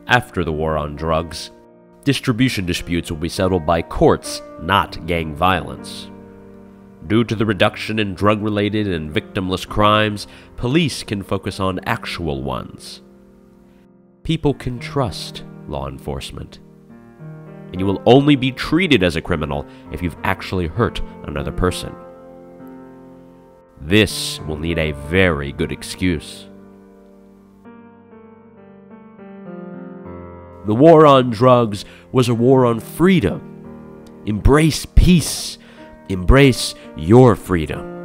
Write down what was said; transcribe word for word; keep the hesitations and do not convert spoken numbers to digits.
After the war on drugs, distribution disputes will be settled by courts, not gang violence. Due to the reduction in drug-related and victimless crimes, police can focus on actual ones. People can trust law enforcement. And you will only be treated as a criminal if you've actually hurt another person. This will need a very good excuse. The war on drugs was a war on freedom. Embrace peace. Embrace your freedom.